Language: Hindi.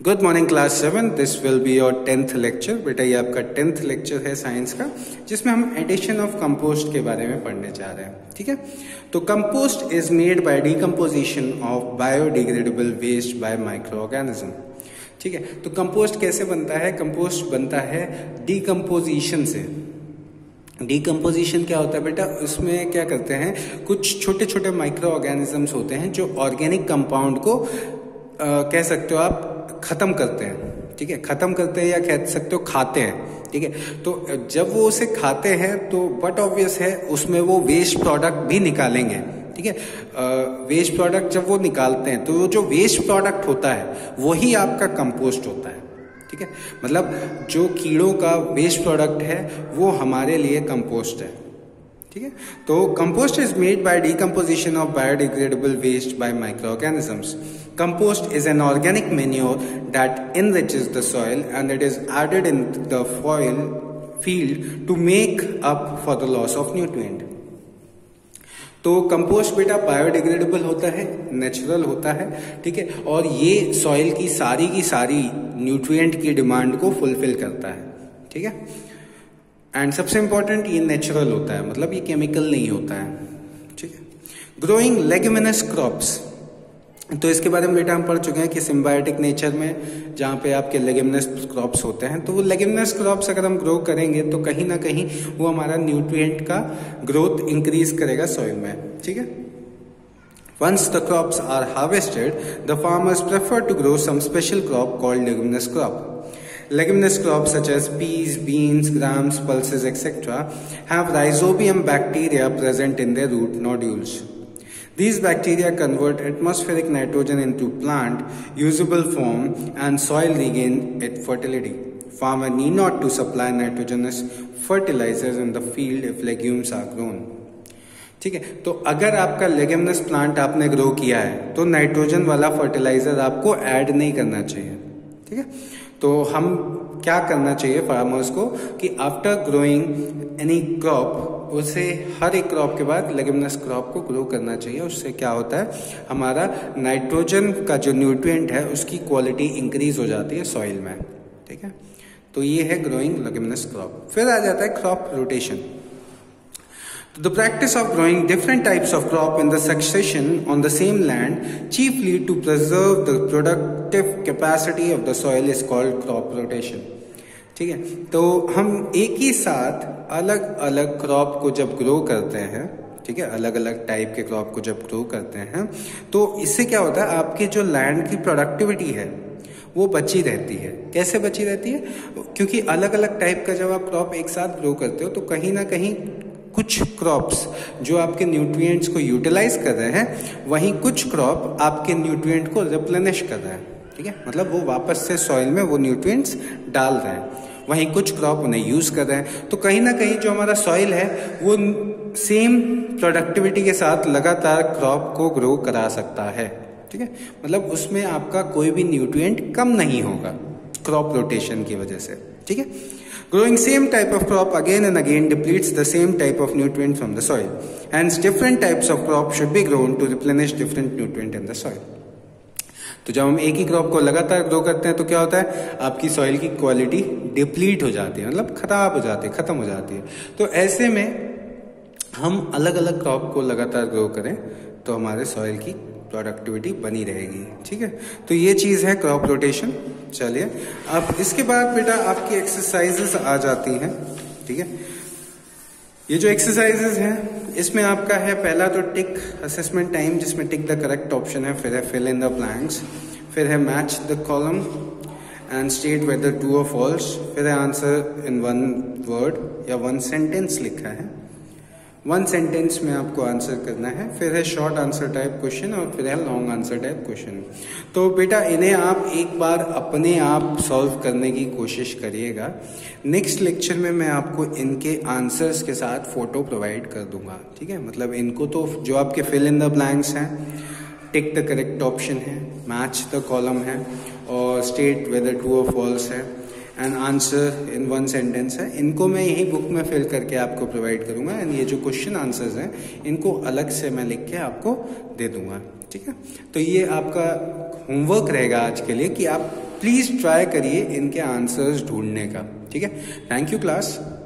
Good morning class 7। This will be your 10th lecture. बेटा ये आपका 10th लेक्चर है साइंस का, जिसमें हम एडिशन ऑफ कंपोस्ट के बारे में पढ़ने जा रहे हैं। ठीक है, तो compost is made by decomposition of biodegradable waste by micro organism. ठीक है, तो कंपोस्ट कैसे बनता है? कंपोस्ट बनता है डिकम्पोजिशन से। डिकम्पोजिशन क्या होता है बेटा? उसमें क्या करते हैं, कुछ छोटे छोटे माइक्रो ऑर्गेनिजम्स होते हैं जो ऑर्गेनिक कंपाउंड को कह सकते हो आप खत्म करते हैं। ठीक है, खत्म करते हैं या कह सकते हो खाते हैं। ठीक है, तो जब वो उसे खाते हैं तो बट ऑब्वियस है उसमें वो वेस्ट प्रोडक्ट भी निकालेंगे। ठीक है, वेस्ट प्रोडक्ट जब वो निकालते हैं तो वो जो वेस्ट प्रोडक्ट होता है वही आपका कंपोस्ट होता है। ठीक है, मतलब जो कीड़ों का वेस्ट प्रोडक्ट है वो हमारे लिए कंपोस्ट है। ठीक है, तो compost is made by decomposition of biodegradable waste by micro organisms. Compost is an organic manure that enriches the soil and it is added in the field to make up for the loss of nutrient. तो कंपोस्ट बेटा बायोडिग्रेडेबल होता है, नेचुरल होता है। ठीक है, और ये सॉइल की सारी न्यूट्रिएंट की डिमांड को फुलफिल करता है। ठीक है, एंड सबसे इंपॉर्टेंट ये नेचुरल होता है, मतलब ये केमिकल नहीं होता है। ठीक है, ग्रोइंग लेग्यूमिनस क्रॉप्स, तो इसके बारे में बेटा हम पढ़ चुके हैं कि सिम्बायोटिक नेचर में जहाँ पे आपके लेग्यूमिनस क्रॉप्स होते हैं, तो वो लेग्यूमिनस क्रॉप्स अगर हम ग्रो करेंगे तो कहीं ना कहीं वो हमारा न्यूट्रिएंट का ग्रोथ इंक्रीज करेगा सॉइल में। ठीक है, once the crops are harvested the farmers prefer to grow some special crop called leguminous crop. Leguminous crops such as peas, beans, grams, pulses, etc. have rhizobium bacteria present in their root nodules. These bacteria convert atmospheric nitrogen into plant usable form and soil regain its fertility. Farmer need not to supply nitrogenous fertilizers in the field if legumes are grown. ठीक है, तो अगर आपका लेग्यूमिनस प्लांट आपने ग्रो किया है तो नाइट्रोजन वाला फर्टिलाइजर आपको ऐड नहीं करना चाहिए। ठीक है, तो हम क्या करना चाहिए फार्मर्स को कि आफ्टर ग्रोइंग एनी क्रॉप उसे हर एक क्रॉप के बाद लेग्यूमिनस क्रॉप को ग्रो करना चाहिए। उससे क्या होता है, हमारा नाइट्रोजन का जो न्यूट्रिएंट है उसकी क्वालिटी इंक्रीज हो जाती है सॉइल में। ठीक है, तो ये है ग्रोइंग लेग्यूमिनस क्रॉप। फिर आ जाता है crop rotation. The practice of growing different types of crop in the succession on the same land, chiefly to preserve the productive capacity of the soil, is called crop rotation. ठीक है, तो हम एक ही साथ अलग अलग क्रॉप को जब ग्रो करते हैं, ठीक है, अलग अलग टाइप के क्रॉप को जब ग्रो करते हैं तो इससे क्या होता है, आपकी जो लैंड की प्रोडक्टिविटी है वो बची रहती है। कैसे बची रहती है? क्योंकि अलग अलग टाइप का जब आप क्रॉप एक साथ ग्रो करते हो तो कहीं ना कहीं कुछ क्रॉप्स जो आपके न्यूट्रिएंट्स को यूटिलाइज कर रहे हैं, वहीं कुछ क्रॉप आपके न्यूट्रिएंट को रिप्लेनिश कर रहे हैं। ठीक है, मतलब वो वापस से सॉइल में वो न्यूट्रिएंट्स डाल रहे हैं, वहीं कुछ क्रॉप उन्हें यूज कर रहे हैं। तो कहीं ना कहीं जो हमारा सॉइल है वो सेम प्रोडक्टिविटी के साथ लगातार क्रॉप को ग्रो करा सकता है। ठीक है, मतलब उसमें आपका कोई भी न्यूट्रिएंट कम नहीं होगा क्रॉप रोटेशन की वजह से। ठीक है, growing same type of crop again and again depletes the same type of nutrient from the soil. Hence, different types of crop should be grown to replenish different nutrient in the soil. तो जब हम एक ही क्रॉप को लगातार ग्रो करते हैं तो क्या होता है, आपकी सॉइल की क्वालिटी डिप्लीट हो जाती है, मतलब खराब हो जाती है, खत्म हो जाती है। तो ऐसे में हम अलग अलग क्रॉप को लगातार ग्रो करें तो हमारे सॉइल की प्रोडक्टिविटी बनी रहेगी। ठीक है, तो ये चीज है क्रॉप रोटेशन। चलिए, अब इसके बाद बेटा आपकी एक्सरसाइजेस आ जाती हैं। ठीक है, ये जो एक्सरसाइजेस हैं इसमें आपका है पहला तो टिक असेसमेंट टाइम, जिसमें टिक द करेक्ट ऑप्शन है, फिर है फिल इन द ब्लैंक्स, फिर है match the column and state whether true और फॉल्स, फिर है आंसर इन वन वर्ड या वन सेंटेंस लिखा है, वन सेंटेंस में आपको आंसर करना है, फिर है शॉर्ट आंसर टाइप क्वेश्चन और फिर है लॉन्ग आंसर टाइप क्वेश्चन। तो बेटा इन्हें आप एक बार अपने आप सॉल्व करने की कोशिश करिएगा। नेक्स्ट लेक्चर में मैं आपको इनके आंसर्स के साथ फोटो प्रोवाइड कर दूंगा। ठीक है, मतलब इनको तो जो आपके फिल इन द ब्लैंक्स हैं, टिक द करेक्ट ऑप्शन है, मैच द कॉलम है और स्टेट वेदर ट्रू और फॉल्स है and answer in one sentence है, इनको मैं यही बुक में फिल करके आपको प्रोवाइड करूंगा। एंड ये जो क्वेश्चन आंसर्स हैं इनको अलग से मैं लिख के आपको दे दूंगा। ठीक है, तो ये आपका होमवर्क रहेगा आज के लिए कि आप प्लीज ट्राई करिए इनके आंसर्स ढूंढने का। ठीक है, थैंक यू क्लास।